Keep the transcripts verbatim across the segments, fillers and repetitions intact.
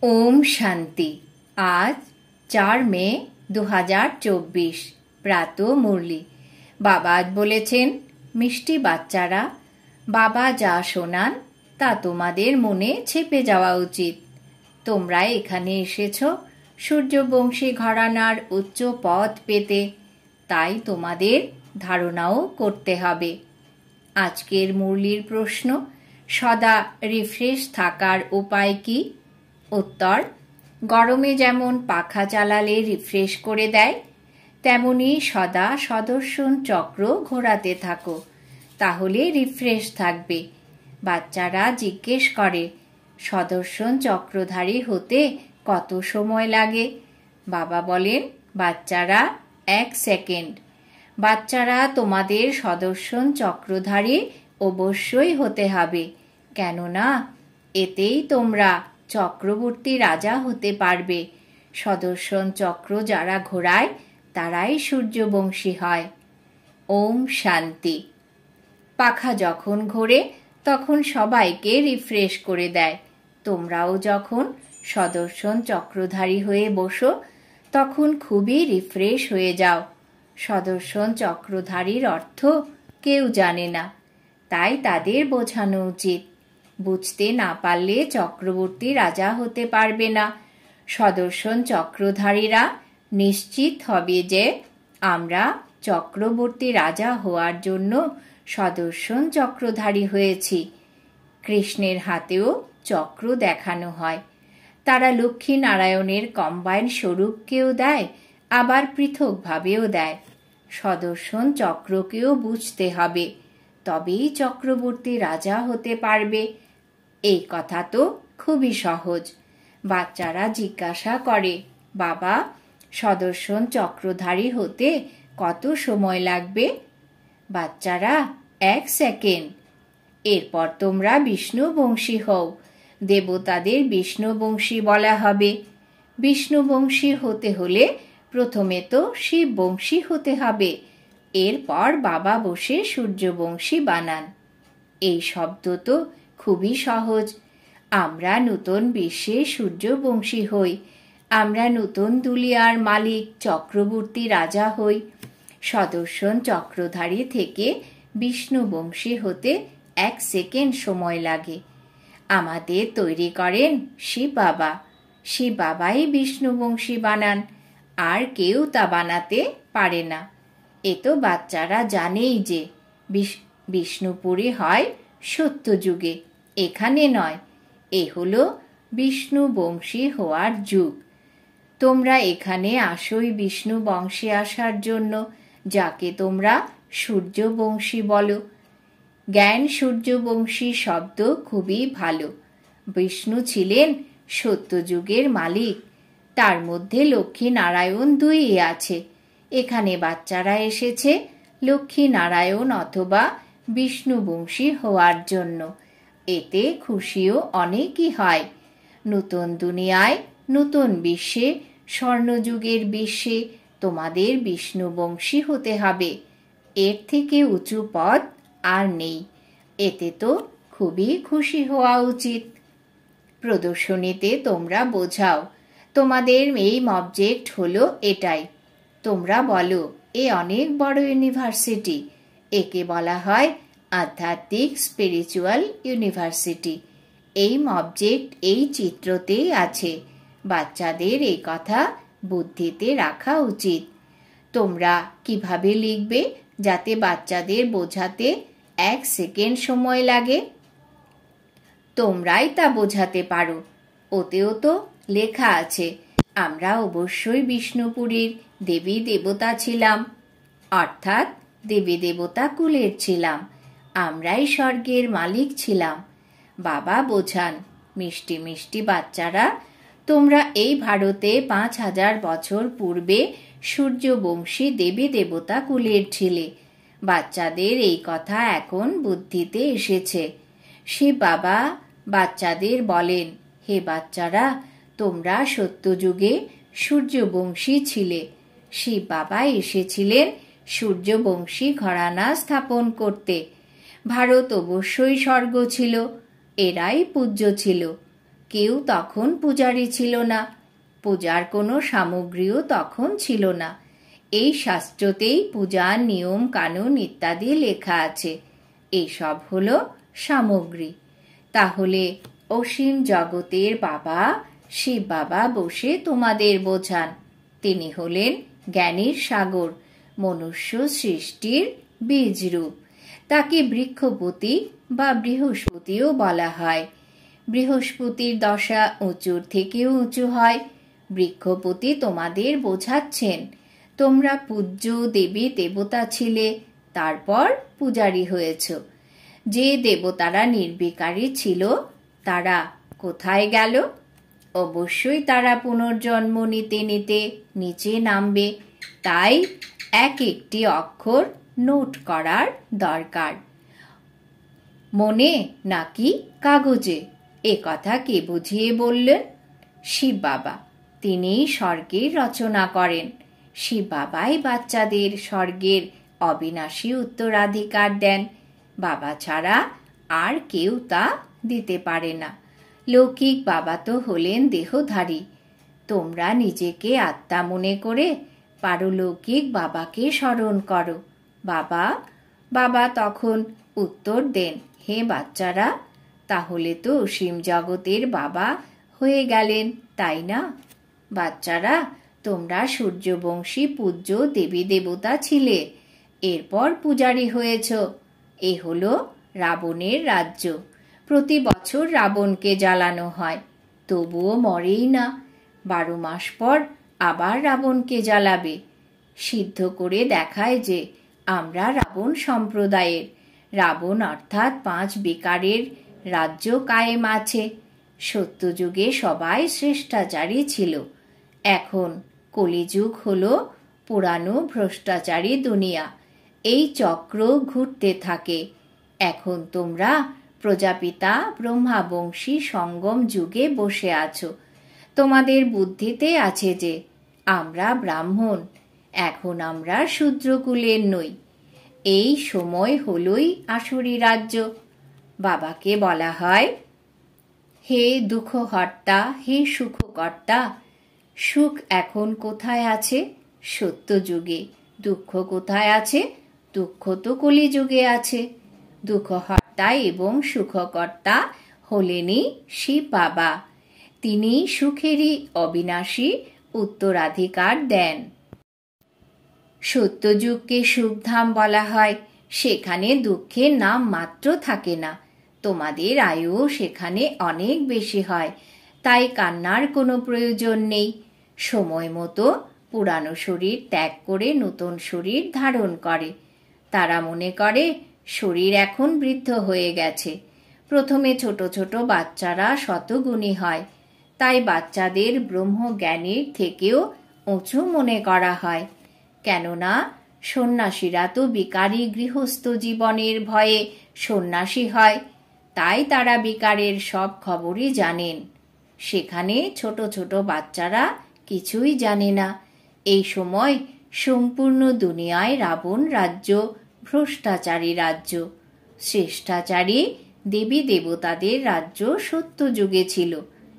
ओम शांति। आज चार मे दो हजार चौबीस प्रातः मुरली। बाबा आज बोलेছেন, মিষ্টি বাচ্চারা, বাবা যা শোনান তা তোমাদের মনে ছেপে যাওয়া উচিত। তোমরা এখানে এসেছো সূর্যবংশী ঘরানার উচ্চ পদ পেতে, তাই তোমাদের ধারণাও করতে হবে। আজকের মুরলির প্রশ্ন, সদা রিফ্রেশ থাকার উপায় কি? উত্তর, গরমে যেমন পাখা চালালে রিফ্রেশ করে দেয়, তেমনি সদা সদর্শন চক্র ঘোরাতে থাকো, তাহলে রিফ্রেশ থাকবে। বাচ্চারা জিজ্ঞেস করে, সদর্শন চক্রধারী হতে কত সময় লাগে? বাবা বলেন, বাচ্চারা এক সেকেন্ড। বাচ্চারা তোমাদের সদর্শন চক্রধারী অবশ্যই হতে হবে, কেননা এতেই তোমরা চক্রবর্তী রাজা হতে পারবে। সদর্শন চক্র যারা ঘোরায় তারাই সূর্যবংশী হয়। ওম শান্তি। পাখা যখন ঘোরে তখন সবাইকে রিফ্রেশ করে দেয়। তোমরাও যখন সদর্শন চক্রধারী হয়ে বসো তখন খুবই রিফ্রেশ হয়ে যাও। সদর্শন চক্রধারীর অর্থ কেউ জানে না, তাই তাদের বোঝানো উচিত। বুঝতে না পারলে চক্রবর্তী রাজা হতে পারবে না। সদর্শন চক্রধারীরা নিশ্চিত হবে যে আমরা চক্রবর্তী রাজা হওয়ার জন্য সদর্শন চক্রধারী হয়েছি। কৃষ্ণের হাতেও চক্র দেখানো হয়। তারা লক্ষ্মী নারায়ণের কম্বাইন স্বরূপকেও দেয়, আবার পৃথকভাবেও দেয়। সদর্শন চক্রকেও বুঝতে হবে, তবেই চক্রবর্তী রাজা হতে পারবে। এই কথা তো খুবই সহজ। বাচ্চারা জিজ্ঞাসা করে, বাবা, সদর্শন চক্রধারী হতে কত সময় লাগবে? বাচ্চারা, এক সেকেন্ড। এরপর তোমরা বিষ্ণুবংশী হও, দেবতাদের বিষ্ণুবংশী বলা হবে। বিষ্ণুবংশী হতে হলে প্রথমে তো শিববংশী হতে হবে, এরপর বাবা বসে সূর্যবংশী বানান। এই শব্দ তো খুবই সহজ। আমরা নতুন বিশ্বে সূর্যবংশী হই, আমরা নতুন দুলিয়ার মালিক চক্রবর্তী রাজা হই। সদর্শন চক্রধারী থেকে বিষ্ণুবংশী হতে এক সেকেন্ড সময় লাগে। আমাদের তৈরি করেন শিব বাবা। শিব বাবাই বিষ্ণুবংশী বানান, আর কেউ তা বানাতে পারে না। এ তো বাচ্চারা জানেই যে বিষ্ণুপুরী হয় সত্যযুগে, এখানে নয়। এ হলো বিষ্ণুবংশী হওয়ার যুগ। তোমরা এখানে আসোই বিষ্ণু বংশে আসার জন্য, যাকে তোমরা সূর্যবংশী বলো। জ্ঞান সূর্যবংশী শব্দ খুবই ভালো। বিষ্ণু ছিলেন সত্যযুগের মালিক, তার মধ্যে লক্ষ্মী নারায়ণ দুই আছে। এখানে বাচ্চারা এসেছে লক্ষ্মী নারায়ণ অথবা বিষ্ণুবংশী হওয়ার জন্য। এতে খুশিও অনেকই হয়। নতুন দুনিয়ায়, নতুন বিশ্বে, স্বর্ণযুগের বিশ্বে তোমাদের বিষ্ণুবংশী হতে হবে। এর থেকে উঁচু পদ আর নেই। এতে তো খুবই খুশি হওয়া উচিত। প্রদর্শনীতে তোমরা বোঝাও তোমাদের মেইন অবজেক্ট হলো এটাই। তোমরা বলো, এ অনেক বড় ইউনিভার্সিটি, একে বলা হয় আধ্যাত্মিক স্পিরিচুয়াল ইউনিভার্সিটি। এই অবজেক্ট এই চিত্রতেই আছে। বাচ্চাদের এই কথা বুদ্ধিতে রাখা উচিত। তোমরা কিভাবে লিখবে যাতে বাচ্চাদের বোঝাতে এক সেকেন্ড সময় লাগে? তোমরাই তা বোঝাতে পারো। ওতেও তো লেখা আছে, আমরা অবশ্যই বিষ্ণুপুরীর দেবী দেবতা ছিলাম, অর্থাৎ দেবী দেবতা কুলের ছিলাম। আমরাই স্বর্গের মালিক ছিলাম। বাবা বোঝান, মিষ্টি মিষ্টি বাচ্চারা, তোমরা এই ভারতে পাঁচ হাজার বছর পূর্বে সূর্যবংশী দেবী দেবতা কুলের ছিলে। বাচ্চাদের এই কথা এখন বুদ্ধিতে এসেছে। শিব বাবা বাচ্চাদের বলেন, হে বাচ্চারা, তোমরা সত্যযুগে সূর্যবংশী ছিলে। শিব বাবা এসেছিলেন সূর্যবংশী ঘরানা স্থাপন করতে। ভারত অবশ্যই স্বর্গ ছিল, এরাই পূজ্য ছিল। কেউ তখন পূজারী ছিল না, পূজার কোনো সামগ্রীও তখন ছিল না। এই শাস্ত্রতেই পূজার নিয়ম কানুন ইত্যাদি লেখা আছে। এসব হলো সামগ্রী। তাহলে অসীম জগতের বাবা শিব বাবা বসে তোমাদের বোঝান। তিনি হলেন জ্ঞানীর সাগর, মনুষ্য সৃষ্টির বীজরূপ। তাকে বৃক্ষপতি বা বৃহস্পতিও বলা হয়। বৃহস্পতির দশা উঁচুর থেকেও উঁচু হয়। বৃক্ষপতি তোমাদের বোঝাচ্ছেন তোমরা পূজ্য দেবী দেবতা ছিলে, তারপর পূজারী হয়েছ। যে দেবতারা নির্বিকারী ছিল তারা কোথায় গেল? অবশ্যই তারা পুনর্জন্ম নিতে নিতে নিচে নামবে। তাই এক একটি অক্ষর নোট করার দরকার। মনে নাকি কাগজে? এ কথা কে বুঝিয়ে বললেন? শিব বাবা। তিনিই স্বর্গের রচনা করেন। শিব বাবাই বাচ্চাদের স্বর্গের অবিনাশী উত্তরাধিকার দেন। বাবা ছাড়া আর কেউ তা দিতে পারে না। লৌকিক বাবা তো হলেন দেহধারী। তোমরা নিজেকে আত্মা মনে করে পারলৌকিক বাবাকে স্মরণ করো। বাবা বাবা তখন উত্তর দেন, হে বাচ্চারা, তাহলে তো অসীম জগতের বাবা হয়ে গেলেন, তাই না? বাচ্চারা, তোমরা সূর্যবংশী পূজ্য দেবী দেবতা ছিলে, এরপর পূজারী হয়েছ। এ হলো রাবণের রাজ্য। প্রতি বছর রাবণকে জ্বালানো হয়, তবুও মরেই না। বারো মাস পর আবার রাবণকে জ্বালাবে। সিদ্ধ করে দেখায় যে আমরা রাবণ সম্প্রদায়ের। রাবণ অর্থাৎ পাঁচ বিকারের রাজ্য কায়েম আছে। সত্যযুগে সবাই শ্রেষ্টাচারী ছিল। এখন কলিযুগ হলো পুরানো ভ্রষ্টাচারী দুনিয়া। এই চক্র ঘুরতে থাকে। এখন তোমরা প্রজাপিতা ব্রহ্মাবংশী সঙ্গম যুগে বসে আছো। তোমাদের বুদ্ধিতে আছে যে আমরা ব্রাহ্মণ, এখন আমরা শূদ্রকুলের নই। এই সময় হলোই আসুরি রাজ্য। বাবাকে বলা হয়, হে দুঃখহর্তা, হে সুখকর্তা। সুখ এখন কোথায় আছে? সত্যযুগে। দুঃখ কোথায় আছে? দুঃখ তো কলিযুগে আছে। দুঃখহর্তা এবং সুখকর্তা হলেনই শিব বাবা। তিনি সুখেরই অবিনাশী উত্তরাধিকার দেন। সত্যযুগকে সুখধাম বলা হয়। সেখানে দুঃখের নাম মাত্র থাকে না। তোমাদের আয়ু সেখানে অনেক বেশি হয়, তাই কান্নার কোনো প্রয়োজন নেই। সময় মতো পুরানো শরীর ত্যাগ করে নতুন শরীর ধারণ করে। তারা মনে করে শরীর এখন বৃদ্ধ হয়ে গেছে। প্রথমে ছোট ছোট বাচ্চারা শতগুণী হয়, তাই বাচ্চাদের ব্রহ্মজ্ঞানীর থেকেও উঁচু মনে করা হয়। কেননা সন্ন্যাসীরা তো বিকারী গৃহস্থ জীবনের ভয়ে সন্ন্যাসী হয়, তাই তারা বিকারের সব খবরই জানেন। সেখানে ছোট ছোট বাচ্চারা কিছুই জানে না। এই সময় সম্পূর্ণ দুনিয়ায় রাবণ রাজ্য ভ্রষ্টাচারী রাজ্য। শ্রেষ্টাচারী দেবী দেবতাদের রাজ্য সত্যযুগে ছিল,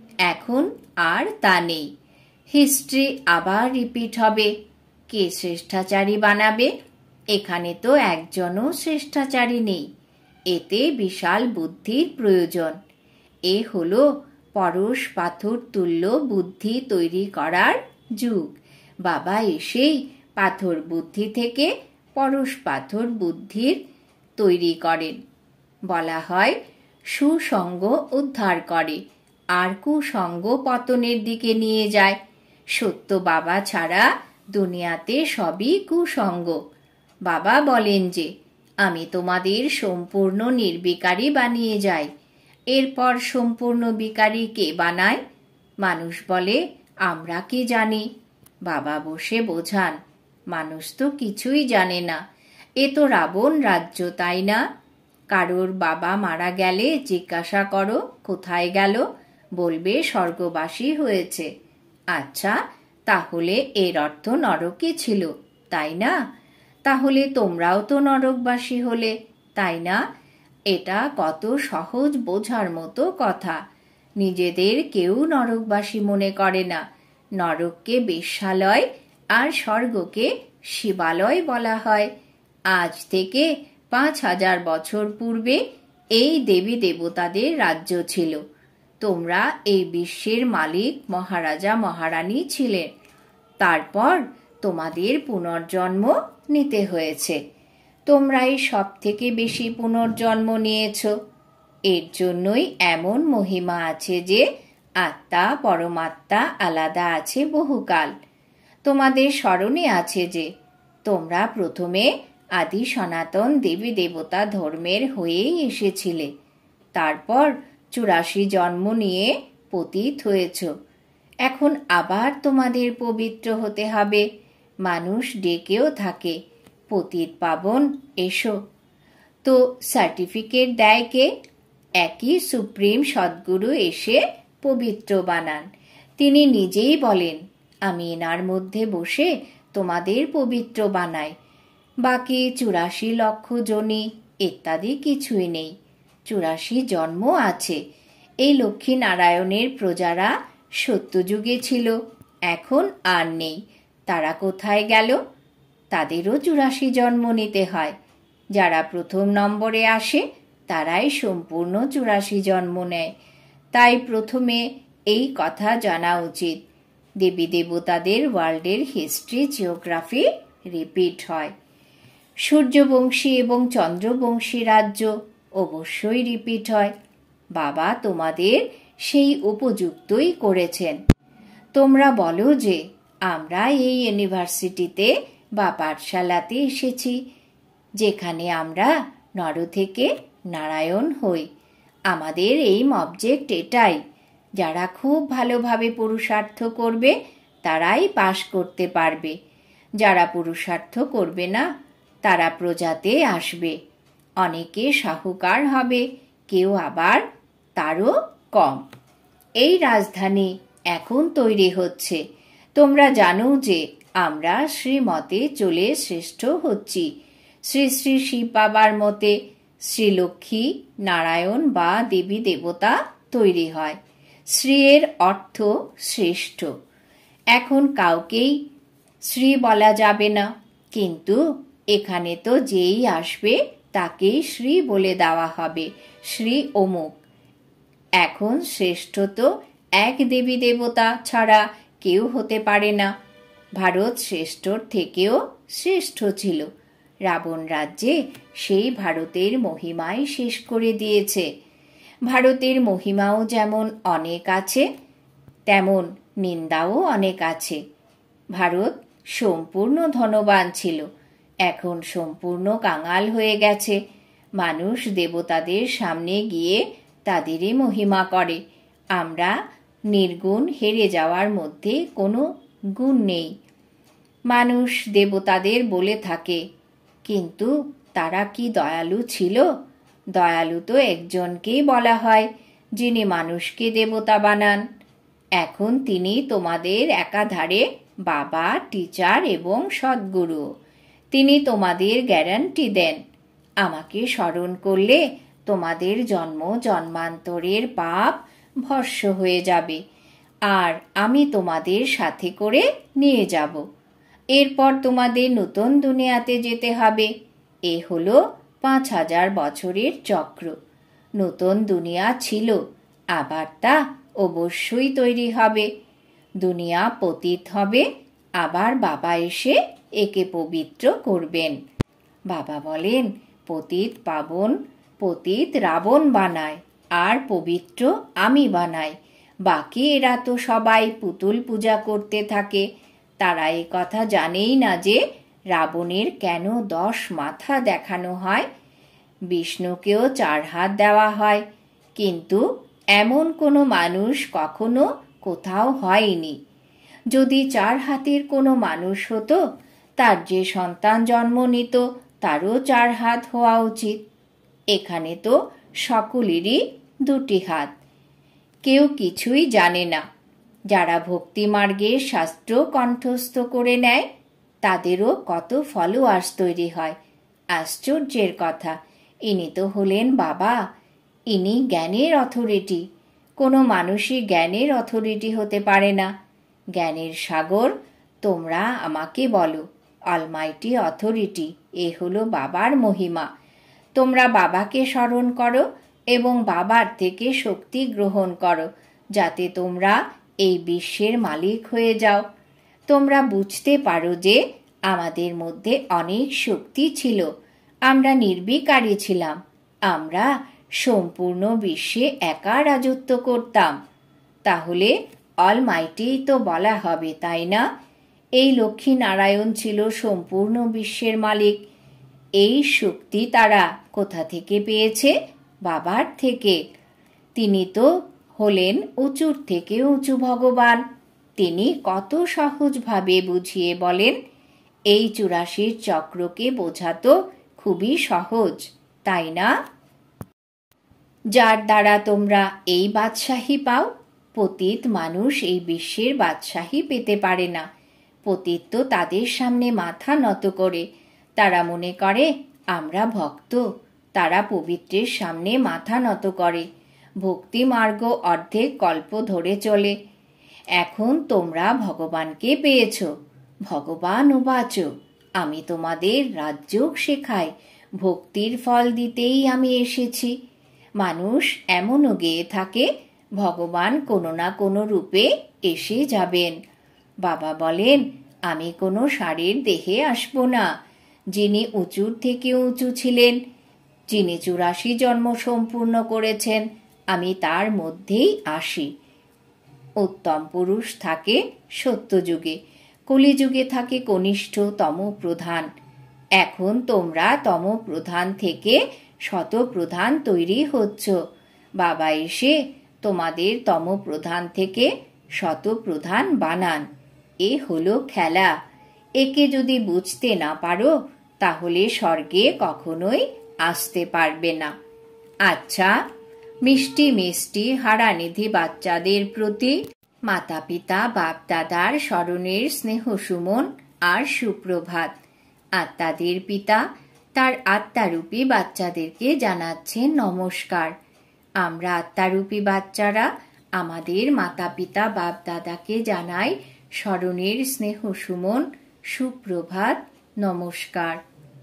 এখন আর তা নেই। হিস্ট্রি আবার রিপিট হবে। কে শ্রেষ্টাচারী বানাবে? এখানে তো একজনও শ্রেষ্টাচারী নেই। এতে বিশাল বুদ্ধির প্রয়োজন। এ হলো পরশ পাথর তুল্য বুদ্ধি তৈরি করার যুগ। বাবা এসেই পাথর বুদ্ধি থেকে পরশ পাথর বুদ্ধির তৈরি করেন। বলা হয় সুসঙ্গ উদ্ধার করে আর কুসঙ্গ পতনের দিকে নিয়ে যায়। সত্য বাবা ছাড়া দুনিয়াতে সবই কুসঙ্গ। বাবা বলেন যে আমি তোমাদের সম্পূর্ণ নির্বিকারী বানিয়ে যাই। এরপর সম্পূর্ণ বিকারী কে বানায়? মানুষ বলে আমরা কি জানি। বাবা বসে বোঝান, মানুষ তো কিছুই জানে না। এ তো রাবণ রাজ্য, তাই না? কারোর বাবা মারা গেলে জিজ্ঞাসা করো কোথায় গেল, বলবে স্বর্গবাসী হয়েছে। আচ্ছা, তাহলে এর অর্থ নরকে ছিল, তাই না? তাহলে তোমরাও তো নরকবাসী হলে, তাই না? এটা কত সহজ বোঝার মতো কথা। নিজেদের কেউ নরকবাসী মনে করে না। নরককে বেশ্যালয় আর স্বর্গকে শিবালয় বলা হয়। আজ থেকে পাঁচ হাজার বছর পূর্বে এই দেবী দেবতাদের রাজ্য ছিল। তোমরা এই বিশ্বের মালিক মহারাজা মহারানী ছিলেন। তারপর তোমাদের পুনর্জন্ম নিতে হয়েছে। তোমরাই সব থেকে বেশি পুনর্জন্ম নিয়েছ। এর জন্যই এমন মহিমা আছে যে আত্মা পরমাত্মা আলাদা আছে বহুকাল। তোমাদের স্মরণে আছে যে তোমরা প্রথমে আদি সনাতন দেবী দেবতা ধর্মের হয়েই এসেছিলে। তারপর চুরাশি জন্ম নিয়ে পতিত হয়েছ। এখন আবার তোমাদের পবিত্র হতে হবে। মানুষ ডেকেও থাকে, পতিত পাবন এসো। তো সার্টিফিকেট দেয় কে? একই সুপ্রিম সদ্গুরু এসে পবিত্র বানান। তিনি নিজেই বলেন, আমি এনার মধ্যে বসে তোমাদের পবিত্র বানাই। বাকি চুরাশি লক্ষ যোনি ইত্যাদি কিছুই নেই। চুরাশি জন্ম আছে। এই লক্ষ্মী নারায়ণের প্রজারা সত্যযুগে ছিল, এখন আর নেই। তারা কোথায় গেল? তাদেরও চুরাশি জন্ম নিতে হয়। যারা প্রথম নম্বরে আসে তারাই সম্পূর্ণ চুরাশি জন্ম নেয়। তাই প্রথমে এই কথা জানা উচিত, দেবী দেবতাদের ওয়ার্ল্ডের হিস্ট্রি জিওগ্রাফি রিপিট হয়। সূর্যবংশী এবং চন্দ্রবংশী রাজ্য অবশ্যই রিপিট হয়। বাবা তোমাদের সেই উপযুক্তই করেছেন। তোমরা বলো যে আমরা এই ইউনিভার্সিটিতে বা পাঠশালাতে এসেছি, যেখানে আমরা নর থেকে নারায়ণ হই। আমাদের এইম অবজেক্ট এটাই। যারা খুব ভালোভাবে পুরুষার্থ করবে তারাই পাশ করতে পারবে। যারা পুরুষার্থ করবে না তারা প্রজাতে আসবে। অনেকে সাহুকার হবে, কেউ আবার তারও কম। এই রাজধানী এখন তৈরি হচ্ছে। তোমরা জানো যে আমরা শ্রীমতে চলে শ্রেষ্ঠ হচ্ছি। শ্রী শ্রী শিব বাবার মতে শ্রীলক্ষ্মী নারায়ণ বা দেবী দেবতা তৈরি হয়। শ্রী এর অর্থ শ্রেষ্ঠ। এখন কাউকেই শ্রী বলা যাবে না, কিন্তু এখানে তো যেই আসবে তাকেই শ্রী বলে দেওয়া হবে, শ্রী অমুক। এখন শ্রেষ্ঠ তো এক দেবী দেবতা ছাড়া কেউ হতে পারে না। ভারত শ্রেষ্ঠর থেকেও শ্রেষ্ঠ ছিল। রাবণ রাজ্যে সেই ভারতের মহিমাই শেষ করে দিয়েছে। ভারতের মহিমাও যেমন অনেক আছে, তেমন নিন্দাও অনেক আছে। ভারত সম্পূর্ণ ধনবান ছিল, এখন সম্পূর্ণ কাঙাল হয়ে গেছে। মানুষ দেবতাদের সামনে গিয়ে তাদেরই মহিমা করে। আমরা নির্গুণ হেরে যাওয়ার মধ্যে কোনো গুণ নেই। মানুষ দেবতাদের বলে থাকে, কিন্তু তারা কি দয়ালু ছিল? দয়ালু তো একজনকেই বলা হয়, যিনি মানুষকে দেবতা বানান। এখন তিনি তোমাদের একাধারে বাবা, টিচার এবং সদ্গুরু। তিনি তোমাদের গ্যারান্টি দেন, আমাকে স্মরণ করলে তোমাদের জন্ম জন্মান্তরের পাপ ভস্য হয়ে যাবে, আর আমি তোমাদের সাথে করে নিয়ে যাব। এরপর তোমাদের নতুন দুনিয়াতে যেতে হবে। এ হলো পাঁচ হাজার বছরের চক্র। নতুন দুনিয়া ছিল, আবার তা অবশ্যই তৈরি হবে। দুনিয়া পতিত হবে, আবার বাবা এসে একে পবিত্র করবেন। বাবা বলেন, পতিত পাবন, পতিত রাবণ বানায়, আর পবিত্র আমি বানাই। বাকি এরা তো সবাই পুতুল পূজা করতে থাকে। তারা এ কথা জানেই না যে রাবণের কেন দশ মাথা দেখানো হয়। বিষ্ণুকেও চার হাত দেওয়া হয়, কিন্তু এমন কোনো মানুষ কখনো কোথাও হয়নি। যদি চার হাতের কোনো মানুষ হতো, তার যে সন্তান জন্ম নিত তারও চার হাত হওয়া উচিত। এখানে তো সকলেরই দুটি হাত। কেউ কিছুই জানে না। যারা ভক্তিমার্গের শাস্ত্র কণ্ঠস্থ করে নেয় তাদেরও কত ফলোয়ার্স তৈরি হয়। আশ্চর্যের কথা, ইনি তো হলেন বাবা। ইনি জ্ঞানের অথরিটি। কোনো মানুষই জ্ঞানের অথরিটি হতে পারে না। জ্ঞানের সাগর তোমরা আমাকে বলো, অলমাইটি অথরিটি, এ হলো বাবার মহিমা। তোমরা বাবাকে স্মরণ করো এবং বাবার থেকে শক্তি গ্রহণ করো, যাতে তোমরা এই বিশ্বের মালিক হয়ে যাও। তোমরা বুঝতে পারো যে আমাদের মধ্যে অনেক শক্তি ছিল, আমরা নির্বিকারী ছিলাম, আমরা সম্পূর্ণ বিশ্বে একা রাজত্ব করতাম। তাহলে অলমাইটি তো বলা হবে, তাই না? এই লক্ষ্মী নারায়ণ ছিল সম্পূর্ণ বিশ্বের মালিক। এই শক্তি তারা কোথা থেকে পেয়েছে? বাবার থেকে। তিনি তো হলেন উঁচুর থেকে উঁচু ভগবান। তিনি কত সহজভাবে বুঝিয়ে বলেন। এই চুরাশির চক্রকে বোঝা তো খুবই সহজ, তাই না? যার দ্বারা তোমরা এই বাদশাহী পাও। পতিত মানুষ এই বিশ্বের বাদশাহী পেতে পারে না। পতিত তো তাদের সামনে মাথা নত করে। তারা মনে করে আমরা ভক্ত। তারা পবিত্রের সামনে মাথা নত করে। ভক্তি মার্গ অর্ধেক কল্প ধরে চলে। এখন তোমরা ভগবানকে পেয়েছ। ভগবান উবাচ, আমি তোমাদের রাজযোগ শেখাই, ভক্তির ফল দিতেই আমি এসেছি। মানুষ এমনও গেয়ে থাকে, ভগবান কোনো না কোনো রূপে এসে যাবেন। বাবা বলেন, আমি কোনো ষাঁড়ের দেহে আসব না। যিনি উঁচুর থেকে উঁচু ছিলেন, যিনি চুরাশি জন্ম সম্পূর্ণ করেছেন, আমি তার মধ্যেই আসি। উত্তম পুরুষ থাকে সত্যযুগে, কলিযুগে থাকে কনিষ্ঠ তম প্রধান। এখন তোমরা তম প্রধান থেকে শত প্রধান তৈরি হচ্ছ। বাবা এসে তোমাদের তম প্রধান থেকে শত প্রধান বানান। এ হলো খেলা। একে যদি বুঝতে না পারো, তাহলে স্বর্গে কখনোই আসতে পারবে না। আচ্ছা, মিষ্টি মিষ্টি হারানিধি বাচ্চাদের প্রতি মাতা পিতা বাপ দাদার স্মরণের স্নেহ সুমন আর সুপ্রভাত। আত্মাদের পিতা তার আত্মারূপী বাচ্চাদেরকে জানাচ্ছেন নমস্কার। আমরা আত্মারূপী বাচ্চারা আমাদের মাতা পিতা বাপ দাদাকে জানাই স্মরণের স্নেহ সুমন, সুপ্রভাত, নমস্কার।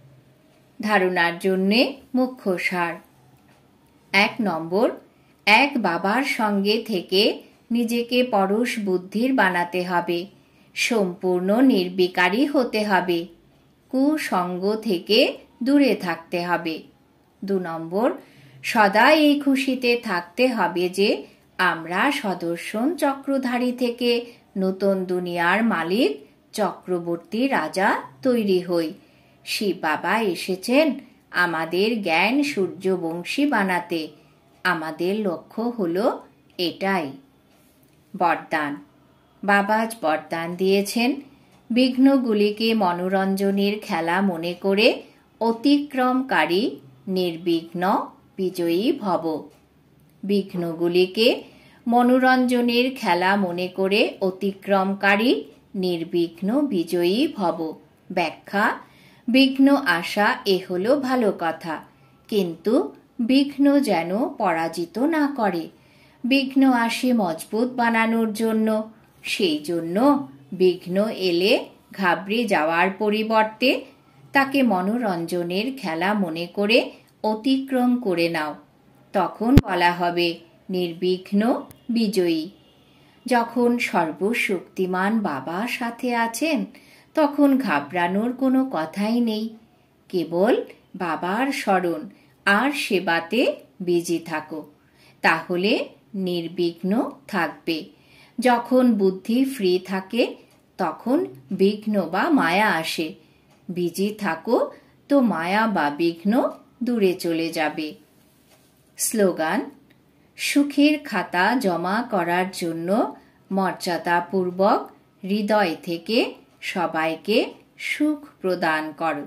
ধারণার জন্যে মুখ্য সার। এক নম্বর, এক বাবার সঙ্গে থেকে নিজেকে পরশ বুদ্ধির বানাতে হবে। সম্পূর্ণ নির্বিকারী হতে হবে। কুসঙ্গ থেকে দূরে থাকতে হবে। দু নম্বর, সদা এই খুশিতে থাকতে হবে যে আমরা সদর্শন চক্রধারী থেকে নতুন দুনিয়ার মালিক, চক্রবর্তী রাজা তৈরি হই। শিব বাবা এসেছেন আমাদের জ্ঞান সূর্যবংশী বানাতে। আমাদের লক্ষ্য হলো এটাই। বরদান। বাবা আজ বরদান দিয়েছেন, বিঘ্নগুলিকে মনোরঞ্জনের খেলা মনে করে অতিক্রমকারী নির্বিঘ্ন বিজয়ী ভব। বিঘ্নগুলিকে মনোরঞ্জনের খেলা মনে করে অতিক্রমকারী নির্বিঘ্ন বিজয়ী ভব। ব্যাখ্যা: বিঘ্ন আসা এ হলো ভালো কথা, কিন্তু বিঘ্ন যেন পরাজিত না করে। বিঘ্ন আসে মজবুত বানানোর জন্য। সেই জন্য বিঘ্ন এলে ঘাবড়ে যাওয়ার পরিবর্তে তাকে মনোরঞ্জনের খেলা মনে করে অতিক্রম করে নাও। তখন বলা হবে নির্বিঘ্ন বিজয়ী। যখন সর্বশক্তিমান বাবা সাথে আছেন, তখন ঘাবড়ানোর কোনো কথাই নেই। কেবল বাবার স্মরণ আর সেবাতে বিজি থাকো, তাহলে নির্বিঘ্ন থাকবে। যখন বুদ্ধি ফ্রি থাকে, তখন বিঘ্ন বা মায়া আসে। বিজি থাকো তো মায়া বা বিঘ্ন দূরে চলে যাবে। স্লোগান: সুখের খাতা জমা করার জন্য মর্যাদাপূর্বক হৃদয় থেকে সবাইকে সুখ প্রদান করো।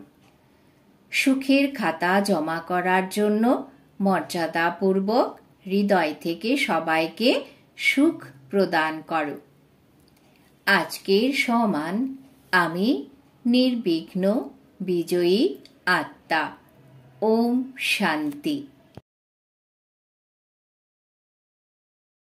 সুখের খাতা জমা করার জন্য মর্যাদাপূর্বক হৃদয় থেকে সবাইকে সুখ প্রদান করো। আজকের সমান আমি নির্বিঘ্ন বিজয়ী আত্মা। ওম শান্তি।